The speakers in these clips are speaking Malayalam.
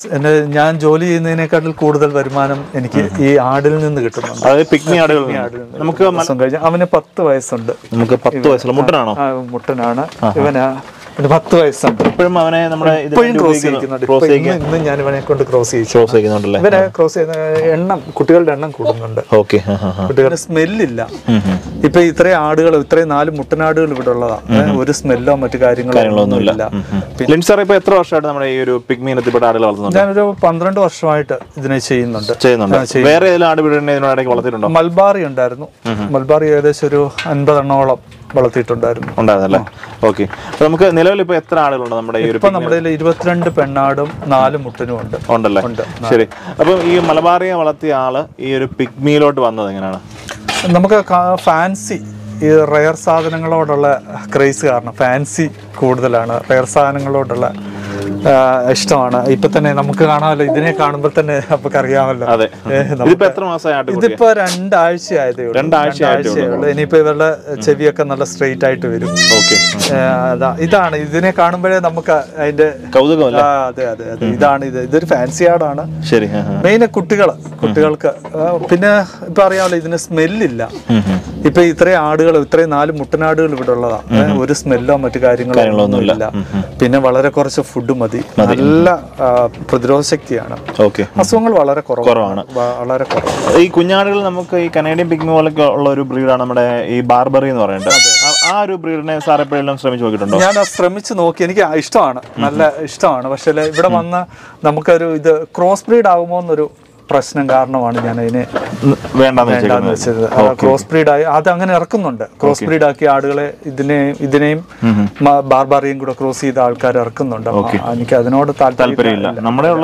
എന്റെ ഞാൻ ജോലി ചെയ്യുന്നതിനേക്കാട്ടിൽ കൂടുതൽ വരുമാനം എനിക്ക് ഈ ആടിൽ നിന്ന് കിട്ടുന്നുണ്ട്. അതായത് പിഗ്മി ആടുകൾ നമുക്ക് കഴിഞ്ഞ അവന് 10 വയസ്സുണ്ട്. നമുക്ക് 10 വയസ്സുള്ള മുട്ടനാണോ? മുട്ടനാണ്. ഇവന് 10 വയസ്സുണ്ട്. ഇപ്പോഴും അവനെ നമ്മുടെ ക്രോസ് ചെയ്യിക്കുന്നുണ്ട്. ഇന്ന് ഞാൻ ഇവനെ കൊണ്ട് ക്രോസ് ചെയ്യുന്നുണ്ടല്ലേ? ഇവനെ ക്രോസ് ചെയ്യുന്ന കുട്ടികളുടെ എണ്ണം കൂടുന്നുണ്ട്. ഓക്കെ. കുട്ടികളുടെ സ്മെല്ലില്ല. ഇപ്പൊ ഇത്രയും ആടുകൾ, ഇത്രയും 4 മുട്ടനാടുകൾ ഇവിടെ ഉള്ളതാണ്. ഒരു സ്മെല്ലോ മറ്റു കാര്യങ്ങളോ ഒന്നുമില്ല. ഇപ്പൊ എത്ര വർഷമായിട്ട് നമ്മുടെ ഈ ഒരു പിഗ്മി ഇനത്തിൽപ്പെട്ട ആടുകൾ വളർത്തുന്നുണ്ട്? ഞാനൊരു 12 വർഷമായിട്ട് ഇതിനെ ചെയ്യുന്നുണ്ട്. വേറെ ഏതെങ്കിലും ആട് ഇതിനിടയ്ക്ക് വളർത്തിയിട്ടുണ്ടോ? മൽബാറി ഉണ്ടായിരുന്നു. മൽബാറി ഏകദേശം ഒരു 50 എണ്ണോളം വളർത്തിയിട്ടുണ്ടായിരുന്നല്ലേ? ഓക്കെ. നമുക്ക് നിലവിൽ ഇപ്പൊ എത്ര ആളുകളുണ്ട് നമ്മുടെ ഈ ഒരു? ഇപ്പൊ നമ്മുടെ 22 പെണ്ണാടും 4 മുട്ടനും ഉണ്ടല്ലേ? ശരി. അപ്പൊ ഈ മലബാറിയെ വളർത്തിയ ആള് ഈ ഒരു പിഗ്മിയിലോട്ട് വന്നത് എങ്ങനെയാണ്? നമുക്ക് ഫാൻസി, ഈ റയർ സാധനങ്ങളോടുള്ള ക്രേസ് കാരണം ഫാൻസി കൂടുതലാണ്. റയർ സാധനങ്ങളോടുള്ള ഇഷ്ടമാണ്. ഇപ്പൊ തന്നെ നമുക്ക് കാണാമല്ലോ, ഇതിനെ കാണുമ്പോൾ തന്നെ നമുക്ക് അറിയാമല്ലോ. ഇതിപ്പോ 2 ആഴ്ചയായതേ ഉള്ളൂ. ഇനിയിപ്പോ ഇവരുടെ ചെവിയൊക്കെ നല്ല സ്ട്രെയിറ്റ് ആയിട്ട് വരും. ഇതാണ് ഇതിനെ കാണുമ്പോഴേ നമുക്ക് അതിന്റെ കൗതുകം. അതെ അതെ അതെ, ഇതൊരു ഫാൻസി ആടാണ്. മെയിൻ കുട്ടികൾക്ക്. പിന്നെ ഇപ്പൊ അറിയാമല്ലോ, ഇതിന് സ്മെല്ലില്ല. ഇപ്പൊ ഇത്രയും ആടുകൾ, ഇത്രയും 4 മുട്ടനാടുകൾ ഇവിടെ ഉള്ളതാണ്. ഒരു സ്മെല്ലോ മറ്റു കാര്യങ്ങളോ ഒന്നുമില്ല. പിന്നെ വളരെ കുറച്ച് ഫുഡ് മതി. നല്ല പ്രതിരോധ ശക്തിയാണ്. അസുഖങ്ങൾ വളരെ കുറവാണ്. വളരെ കുറവ്. ഈ കുഞ്ഞാടുകൾ നമുക്ക് ഈ കനേഡിയൻ പിഗ്മി പോലൊക്കെ ഉള്ള ഒരു ബ്രീഡാണ് നമ്മുടെ ഈ ബാർബറി എന്ന് പറയുന്നത്. ആ ഒരു ബ്രീഡിനെ സാർ എപ്പോഴെല്ലാം ശ്രമിച്ചു നോക്കിയിട്ടുണ്ടോ? ഞാൻ ശ്രമിച്ചു നോക്കി. എനിക്ക് ഇഷ്ടമാണ്, നല്ല ഇഷ്ടമാണ്. പക്ഷെ ഇവിടെ വന്ന് നമുക്കൊരു ഇത് ക്രോസ് ബ്രീഡ് ആകുമോ എന്നൊരു പ്രശ്നം കാരണമാണ് ഞാൻ അതിനെ വേണ്ടാന്ന് വെച്ചത്. ക്രോസ് ബ്രീഡായി അത് അങ്ങനെ ഇറക്കുന്നുണ്ട്. ക്രോസ് ബ്രീഡ് ആക്കിയ ആടുകളെ ഇതിനെയും ബാർബാറിയും കൂടെ ക്രോസ് ചെയ്ത ആൾക്കാർ ഇറക്കുന്നുണ്ട്. എനിക്ക് അതിനോട് താല്പര്യമില്ല.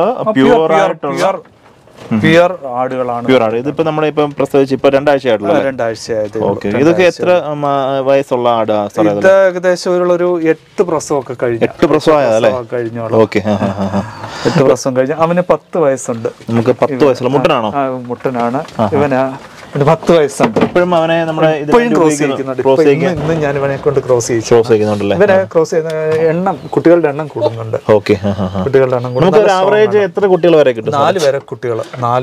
പ്യുവർ ആടുകളാണ്. ഇതിപ്പോ നമ്മുടെ ഇപ്പം പ്രസവിച്ച് ഇപ്പൊ 2 ആഴ്ചയായിട്ടുള്ളത്. ഇതൊക്കെ എത്ര വയസ്സുള്ള ആട്? ഇത് ഏകദേശം ഒരു 8 പ്രസവമൊക്കെ കഴിഞ്ഞു. 8 പ്രസവം കഴിഞ്ഞോളൂ. 8 പ്രസവം കഴിഞ്ഞു. അവന് 10 വയസ്സുണ്ട്. നമുക്ക് 10 വയസ്സുള്ള മുട്ടനാണോ? മുട്ടനാണ്. ഇവന് 10 വയസ്സുണ്ട്. ഇപ്പോഴും അവനെ നമ്മുടെ ക്രോസ് ചെയ്യിക്കുന്നുണ്ട്. ഇന്ന് ഞാൻ ഇവനെ കൊണ്ട് ക്രോസ് ചെയ്യുന്നുണ്ടല്ലേ? ഇവനെ ക്രോസ് ചെയ്യുന്ന കുട്ടികളുടെ എണ്ണം കൂടുന്നുണ്ട്. കുട്ടികളുടെ എണ്ണം കൂടുന്നുണ്ട്. ആവറേജ് എത്ര കുട്ടികൾ വരെ കിട്ടും? 4 വരെ കുട്ടികൾ.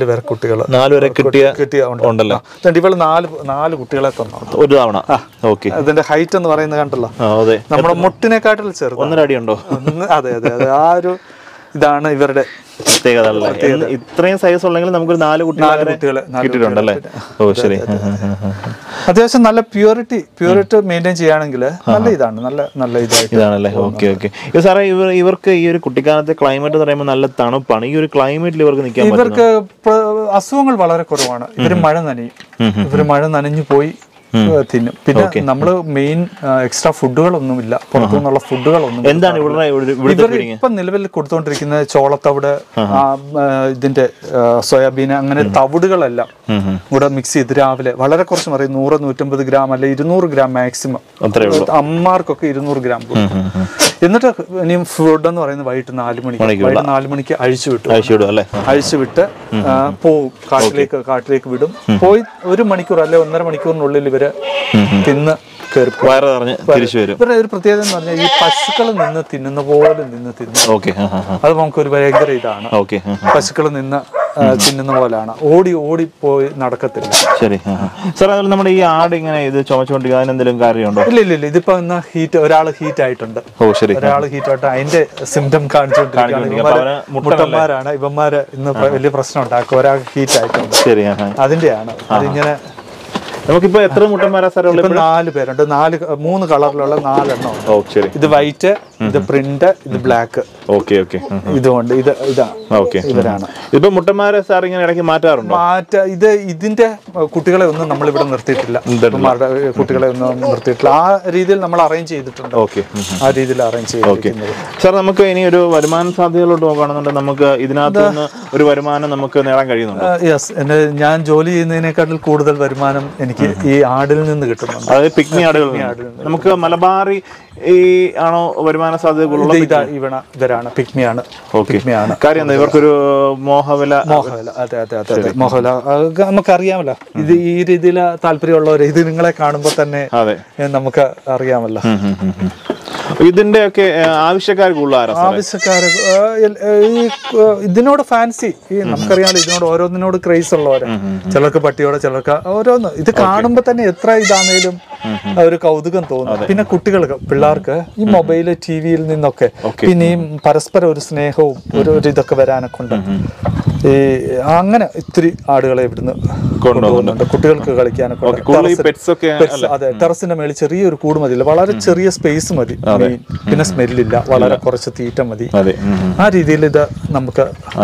4 വരെ കിട്ടിയ ഉണ്ടല്ലോ. ഇവള് 4 കുട്ടികളെ തന്നു ഒരു തവണ. അതിന്റെ ഹൈറ്റ് എന്ന് പറയുന്നത് കണ്ടല്ലോ, നമ്മുടെ മുട്ടിനെക്കാട്ടിൽ ചെറുത്. 1.5 അടി ഉണ്ടോ? അതെ അതെ അതെ. ആ ഒരു ഇതാണ് ഇവരുടെ പ്രത്യേകത. ഇത്രയും സൈസ് ഉള്ളെങ്കിൽ നമുക്കൊരു 4 കുട്ടികളെ കിട്ടിയിട്ടുണ്ടല്ലേ? ഓ ശരി. അത്യാവശ്യം നല്ല പ്യൂരിറ്റി മെയിൻറ്റെയിൻ ചെയ്യുകയാണെങ്കിൽ നല്ല ഇതാണല്ലേ? Okay okay. സാറേ, ഇവർക്ക് ഈ ഒരു കുട്ടിക്കാലത്തെ ക്ലൈമറ്റ് എന്ന് പറയുമ്പോൾ നല്ല തണുപ്പാണ്. ഈ ഒരു ക്ലൈമറ്റിൽ ഇവർക്ക് നിൽക്കാൻ ഇവർക്ക് അസുഖങ്ങൾ വളരെ കുറവാണ്. ഇവര് മഴ നനഞ്ഞു പോയി തിന്നും. പിന്നെ നമ്മള് മെയിൻ എക്സ്ട്രാ ഫുഡുകളൊന്നുമില്ല, പുറത്തുനിന്നുള്ള ഫുഡുകളൊന്നും. എന്താണ് ഇപ്പം നിലവിൽ കൊടുത്തോണ്ടിരിക്കുന്ന ചോളത്തവിട്, ഇതിന്റെ സോയാബീൻ, അങ്ങനെ തവിടുകളെല്ലാം ഇവിടെ മിക്സ് ചെയ്ത് രാവിലെ വളരെ കുറച്ച് പറയും 100-150 ഗ്രാം അല്ലെ 200 ഗ്രാം മാക്സിമം. അമ്മമാർക്കൊക്കെ 200 ഗ്രാം കൊടുക്കും. എന്നിട്ട് ഇനിയും ഫുഡ് എന്ന് പറയുന്നത് വൈകിട്ട് 4 മണിക്ക് അഴിച്ചുവിട്ട് പോവും. കാട്ടിലേക്ക് വിടും. പോയി 1 മണിക്കൂർ അല്ലെ 1.5 മണിക്കൂറിനുള്ളിൽ ഇവര് തിന്ന് ഇവരുടെ ഒരു പ്രത്യേകത എന്ന് പറഞ്ഞാൽ ഈ പശുക്കൾ നിന്ന് തിന്നുന്ന പോലെ തിന്നും. അത് നമുക്കൊരു ഭയങ്കര ഇതാണ്. പശുക്കൾ നിന്ന് തിന്നുന്ന പോലാണ്. ഓടി പോയി നടക്കത്തില്ല. ശരി സാർ. അതുപോലെ നമ്മുടെ ഈ ആട് ഇങ്ങനെ ഇത് ചുമച്ചുകൊണ്ടിരിക്കുക, അതിനെന്തെങ്കിലും കാര്യമുണ്ടോ? ഇല്ല. ഇതിപ്പോ ഇന്ന് ഒരാൾ ഹീറ്റ് ആയിട്ടുണ്ട്. ഒരാൾ ഹീറ്റ് ആയിട്ട് അതിന്റെ സിംറ്റം കാണിച്ചുകൊണ്ടിരിക്കുകയാണ്. മുട്ടന്മാരാണ് ഇവന്മാര് ഇന്ന് വലിയ പ്രശ്നം ഉണ്ടാക്കും. ഒരാൾ ഹീറ്റ് ആയിട്ടുണ്ട്. അതിന്റെയാണ് അതിങ്ങനെ. നമുക്കിപ്പോ എത്ര മുട്ടന്മാരാ സാർ? 4 പേരുണ്ട്. 3 കളറിലുള്ള 4 എണ്ണം. ഇത് വൈറ്റ്, ഇത് പ്രിന്റ്, ഇത് ബ്ലാക്ക്. ഇതുകൊണ്ട് ഇവരാണ്. ഇപ്പൊ മുട്ടന്മാരെ സാർ ഇങ്ങനെ ഇടയ്ക്ക് മാറ്റാറുണ്ടോ? ഇതിന്റെ കുട്ടികളെ ഒന്നും നമ്മളിവിടെ നിർത്തിയിട്ടില്ല. കുട്ടികളെ ഒന്നും നിർത്തിയിട്ടില്ല. ആ രീതിയിൽ നമ്മൾ അറേഞ്ച് ചെയ്തിട്ടുണ്ട്. ആ രീതിയിൽ അറേഞ്ച് ചെയ്തിരിക്കുന്നത്. സാർ, നമുക്ക് ഇനി ഒരു വരുമാന സാധ്യതകളോട്ട് നോക്കുകയാണെന്നുണ്ടെങ്കിൽ നമുക്ക് ഇതിനകത്ത് നിന്ന് ഒരു വരുമാനം നമുക്ക് നേടാൻ കഴിയുന്നുണ്ട്. യെസ്. ഞാൻ ജോലി ചെയ്യുന്നതിനേക്കാട്ടിൽ കൂടുതൽ വരുമാനം എനിക്ക് ഈ ആടിൽ നിന്ന് കിട്ടുന്നുണ്ട്. അതായത് പിഗ്മി ആടുകൾ. നമുക്ക് മലബാറി ആണോ വരുമാന സാധ്യതകളുള്ള? ഇവരാണ് പിഗ്മിയാണ്. കാര്യം എന്താ, ഇവർക്കൊരു മോഹവില. അതെ. മോഹവില നമുക്കറിയാമല്ലോ. ഇത് ഈ രീതിയിൽ താല്പര്യമുള്ളവർ ഇത് നിങ്ങളെ കാണുമ്പോൾ തന്നെ നമുക്ക് അറിയാമല്ലോ. ഇതിന്റെയൊക്കെ ആവശ്യക്കാർ കൂടുതൽ ആരാ? ആവശ്യക്കാര് ഈ ഇതിനോട് ഫാൻസി, ഈ നമുക്കറിയാമല്ലോ ഇതിനോട് ഓരോന്നിനോട് ക്രേസ് ഉള്ളവര്, ചിലർക്ക് പട്ടിയോടെ, ചിലർക്ക് ഓരോന്ന്. ഇത് കാണുമ്പോ തന്നെ എത്ര ഇതാണേലും ഒരു കൗതുകം തോന്നും. പിന്നെ കുട്ടികൾക്ക്, പിള്ളേർക്ക് ഈ മൊബൈല് ടിവിയിൽ നിന്നൊക്കെ പിന്നെ ഈ പരസ്പരം ഒരു സ്നേഹവും ഒരു ഇതൊക്കെ വരാനൊക്കെ ഉണ്ട്. ഈ അങ്ങനെ ഇത്തിരി ആടുകളെ ഇവിടുന്ന് കൊണ്ടുപോകുന്നുണ്ട് കുട്ടികൾക്ക് കളിക്കാനൊക്കെ. അതെ, ടെറസിന്റെ മേളിൽ ചെറിയൊരു കൂട് മതി, വളരെ ചെറിയ സ്പേസ് മതി, പിന്നെ സ്മെല്ലില്ല, വളരെ കുറച്ച് തീറ്റ മതി. ആ രീതിയിൽ ഇത് നമുക്ക്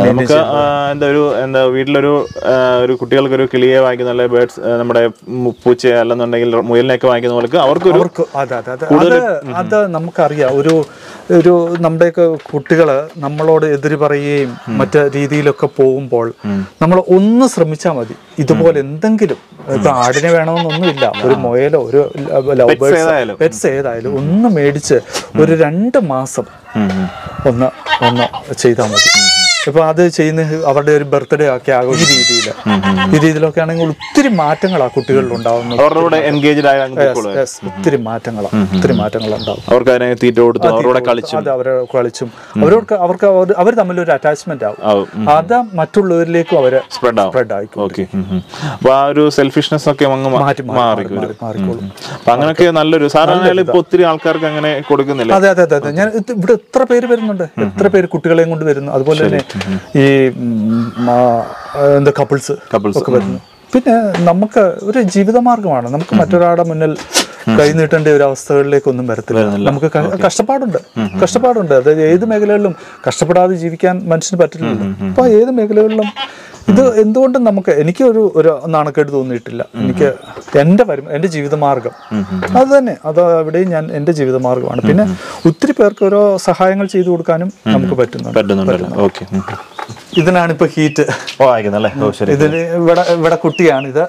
എന്താ വീട്ടിലൊരു കുട്ടികൾക്ക് ഒരു കിളിയെ വാങ്ങിക്കുന്ന, അല്ലെ ബേർഡ്സ്, നമ്മുടെ പൂച്ചയെ അല്ലെന്നുണ്ടെങ്കിൽ മുയലിനെയൊക്കെ വാങ്ങിക്കുന്ന പോലെ അവർക്ക് അത് നമുക്കറിയാം. ഒരു നമ്മുടെയൊക്കെ കുട്ടികള് നമ്മളോട് എതിര് പറയുകയും മറ്റു രീതിയിലൊക്കെ പോകുമ്പോൾ നമ്മൾ ഒന്ന് ശ്രമിച്ചാൽ മതി. ഇതുപോലെ എന്തെങ്കിലും, ഇപ്പൊ ആടിനെ വേണമെന്നൊന്നുമില്ല, ഒരു മുയലോ ഒരു ലവ് ബേർഡ്സ് പെറ്റ്സ് ഏതായാലും ഒന്ന് മേടിച്ച് ഒരു 2 മാസം ഒന്ന് ചെയ്താൽ മതി. ഇപ്പൊ അത് ചെയ്യുന്ന അവരുടെ ഒരു ബർത്ത്ഡേ ഒക്കെ ആകും. ഈ രീതിയിലൊക്കെ ആണെങ്കിൽ ഒത്തിരി മാറ്റങ്ങളാണ് കുട്ടികളിൽ ഉണ്ടാവുന്നത്. ഒത്തിരി മാറ്റങ്ങളുണ്ടാവും. അവരെ കളിച്ചും അവർക്ക് അവർ തമ്മിലൊരു അറ്റാച്ച്മെന്റ് ആവും. അത് മറ്റുള്ളവരിലേക്കും അവരെ സ്പ്രെഡ് ആയിക്കോളും. ഒരു സെൽഫിഷ്നെസ് ഒക്കെ മാറിക്കോളും. അങ്ങനെയൊക്കെ നല്ലൊരു സാധാരണ ഇപ്പൊ ഒത്തിരി ആൾക്കാർക്ക് അങ്ങനെ കൊടുക്കുന്നില്ല. അതെ അതെ അതെ, ഞാൻ ഇവിടെ എത്ര പേര് വരുന്നുണ്ട്, എത്ര പേര് കുട്ടികളെയും കൊണ്ട് വരുന്നു. അതുപോലെ തന്നെ ഈ എന്താ കപ്പിൾസ് ഒക്കെ വരുന്നു. പിന്നെ നമുക്ക് ഒരു ജീവിതമാർഗമാണ്. നമുക്ക് മറ്റൊരാളുടെ മുന്നിൽ കൈ നീട്ടേണ്ട ഒരു അവസ്ഥകളിലേക്കൊന്നും വരത്തില്ല. നമുക്ക് കഷ്ടപ്പാടുണ്ട്. അതായത് ഏത് മേഖലകളിലും കഷ്ടപ്പെടാതെ ജീവിക്കാൻ മനുഷ്യന് പറ്റില്ലല്ലോ. അപ്പൊ ഏത് മേഖലകളിലും ഇത് എന്തുകൊണ്ടും എനിക്ക് ഒരു നാണക്കേട് തോന്നിയിട്ടില്ല. എനിക്ക് എൻ്റെ ജീവിതമാർഗം അത് തന്നെ, അത് എവിടെയും ഞാൻ എൻ്റെ ജീവിതമാർഗമാണ്. പിന്നെ ഒത്തിരി പേർക്ക് ഓരോ സഹായങ്ങൾ ചെയ്തു കൊടുക്കാനും നമുക്ക് പറ്റുന്നുണ്ട്. ഇതിനാണിപ്പോ ഹീറ്റ്. ഇതിന് ഇവിടെ കുട്ടിയാണ് ഇത്.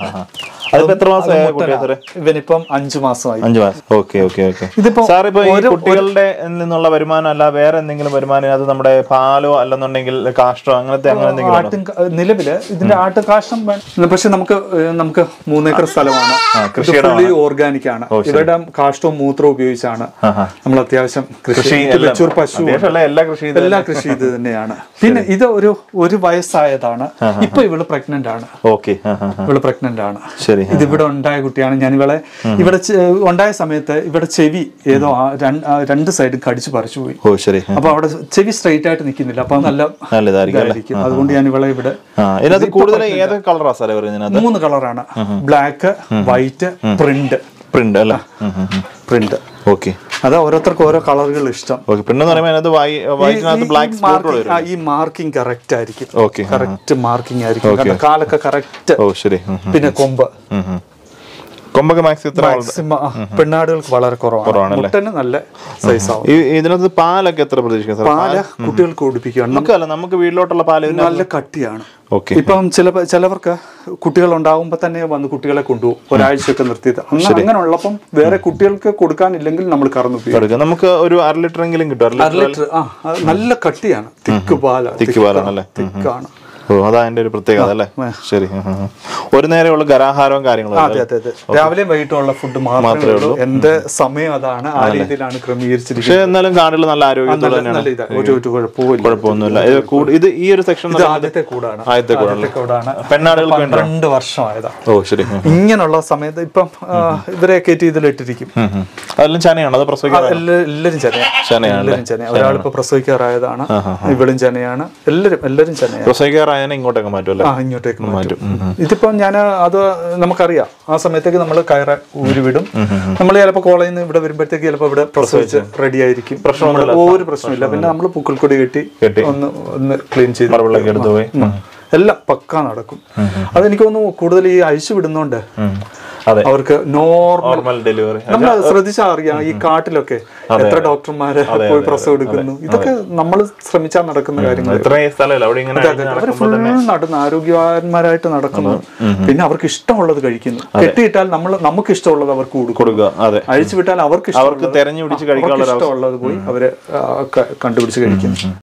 ഇവനിപ്പം 5 മാസമായി. ഇതിപ്പോ കുട്ടികളുടെ നിന്നുള്ള വരുമാനം അല്ല വേറെ എന്തെങ്കിലും വരുമാനം, അത് നമ്മുടെ പാലോ അല്ലെന്നുണ്ടെങ്കിൽ കാഷ്ടോ അങ്ങനത്തെ നിലവില് ഇതിന്റെ ആട്ട് കാഷ്ടം. പക്ഷെ നമുക്ക് 3 ഏക്കർ സ്ഥലമാണ്, ഫുള്ളി ഓർഗാനിക് ആണ്. ഇവരുടെ കാഷ്ടവും മൂത്രവും ഉപയോഗിച്ചാണ് നമ്മൾ അത്യാവശ്യം കൃഷി. പശു എല്ലാ കൃഷി ഇത് തന്നെയാണ്. പിന്നെ ഇത് ഒരു വയസ്സായതാണ്. ഇപ്പൊ ഇവള് പ്രഗ്നന്റ് ആണ്. ഇത് ഇവിടെ ഉണ്ടായ കുട്ടിയാണ്. ഞാൻ ഇവിടെ ഉണ്ടായ സമയത്ത് ഇവിടെ ചെവി ഏതോ 2 സൈഡും കടിച്ചു പറിച്ചു പോയി. അപ്പൊ അവിടെ ചെവി സ്ട്രെയിറ്റ് ആയിട്ട് നിൽക്കുന്നില്ല. അപ്പൊ നല്ലതായിരിക്കും. അതുകൊണ്ട് ഞാൻ ഇവിടെ 3 കളറാണ്: ബ്ലാക്ക്, വൈറ്റ്, പ്രിന്റ്. അത് ഓരോരുത്തർക്കും ഓരോ കളറുകൾ ഇഷ്ടം. ഈ മാർക്കിംഗ് കറക്റ്റ് ആയിരിക്കും. കറക്റ്റ് മാർക്കിംഗ് ആയിരിക്കും. കാലൊക്കെ കറക്റ്റ്. പിന്നെ കൊമ്പൊക്കെ മാക്സിമം പെണ്ണാടുകൾക്ക് വളരെ കുറവാണ്. മുട്ടന് നല്ല സൈസ് ആവും. ഇതിനകത്ത് പാലൊക്കെ എത്ര പ്രതീക്ഷിക്കാം? പാല് കുട്ടികൾക്ക് കുടിപ്പിക്കുകയാണ്. നമുക്ക് വീട്ടിലോട്ടുള്ള പാല് നല്ല കട്ടിയാണ്. ഇപ്പം ചിലവർക്ക് കുട്ടികൾ ഉണ്ടാകുമ്പോ തന്നെ വന്ന് കുട്ടികളെ കൊണ്ടുപോകും, ഒരാഴ്ചയൊക്കെ നിർത്തിയത്. അങ്ങനെ ഉള്ളപ്പം വേറെ കുട്ടികൾക്ക് കൊടുക്കാനില്ലെങ്കിൽ നമ്മൾ കറന്നു ഉപയോഗിക്കും. നമുക്ക് ഒരു 1/2 ലിറ്റർ എങ്കിലും കിട്ടും. 1/2 ലിറ്റർ. നല്ല കട്ടിയാണ്, തിക്ക് പാലാണ്. അതാ അതിന്റെ ഒരു പ്രത്യേകത അല്ലേ? ശരി. ഒരു നേരമുള്ള ഖരാഹാരവും കാര്യങ്ങളും. അതെ അതെ അതെ, രാവിലെ വൈകിട്ടുള്ള ഫുഡ് മാത്രമേ ഉള്ളൂ. എന്റെ സമയം അതാണ്, ആ രീതിയിലാണ് ക്രമീകരിച്ചിരിക്കുന്നത്. പക്ഷെ എന്നാലും കാടുകൾ നല്ല ആരോഗ്യത്തോടെ കുഴപ്പമൊന്നുമില്ല. ഇത് ഈ ഒരു സെക്ഷൻ ആദ്യത്തെ കൂടാണ്. പെണ്ണാടുകൾക്ക് 2 വർഷമായതാ. ശരി. ഇങ്ങനെയുള്ള സമയത്ത് ഇപ്പം ഇവരെ കയറ്റി ഇതിലിട്ടിരിക്കും. അതെല്ലാം ചനയാണ്? അത് പ്രസവിക്കാൻ എല്ലാരും ചനയാണ്. ഒരാളിപ്പോ പ്രസവിക്കാറായതാണ്, ഇവളും ചനയാണ്. എല്ലാരും ചനയാണ്. പ്രസവിക്കാറായ ഇങ്ങോട്ടേക്ക് മാറ്റുമല്ലോ? ഇങ്ങോട്ടേക്ക് മാറ്റും. ഇതിപ്പം ഞാൻ അത് നമുക്കറിയാം. ആ സമയത്തേക്ക് നമ്മൾ കയറ ഊരിവിടും. നമ്മൾ ചിലപ്പോൾ കോളേജിൽ നിന്ന് ഇവിടെ വരുമ്പോഴത്തേക്ക് ചിലപ്പോൾ ഇവിടെ പ്രസവിച്ച് റെഡി ആയിരിക്കും. ഒരു പ്രശ്നമില്ല. പിന്നെ നമ്മൾ പൂക്കൾക്കൊടി കെട്ടി ഒന്ന് ക്ലീൻ ചെയ്ത് എല്ലാം പക്കാ നടക്കും. അതെനിക്ക് തോന്നുന്നു കൂടുതൽ ഈ അഴിച്ചു വിടുന്നോണ്ട് അവർക്ക് നോർമൽ ഡെലിവറി. നമ്മൾ ശ്രദ്ധിച്ചാൽ അറിയാം, ഈ കാട്ടിലൊക്കെ എത്ര ഡോക്ടർമാര് പോയി പ്രസവം എടുക്കുന്നു. ഇതൊക്കെ നമ്മൾ ശ്രമിച്ചാൽ നടക്കുന്ന കാര്യങ്ങൾ. അവർ ഫുൾ നടന്ന് ആരോഗ്യവാന്മാരായിട്ട് നടക്കുന്നു. പിന്നെ അവർക്ക് ഇഷ്ടമുള്ളത് കഴിക്കുന്നു. കെട്ടിയിട്ടാൽ നമുക്ക് ഇഷ്ടമുള്ളത് അവർക്ക് കൊടുക്കുക. അഴിച്ചു വിട്ടാൽ അവർക്ക് ഇഷ്ടമുള്ളത് പോയി അവര് കണ്ടുപിടിച്ച് കഴിക്കുന്നു.